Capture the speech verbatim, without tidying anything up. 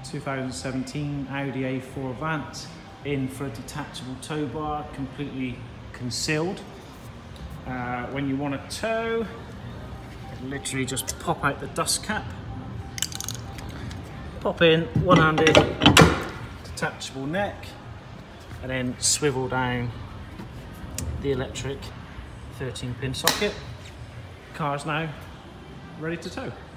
two thousand seventeen Audi A four Avant in for a detachable tow bar, completely concealed. Uh, when you want to tow, literally just pop out the dust cap, pop in one-handed detachable neck, and then swivel down the electric thirteen pin socket. Car's now ready to tow.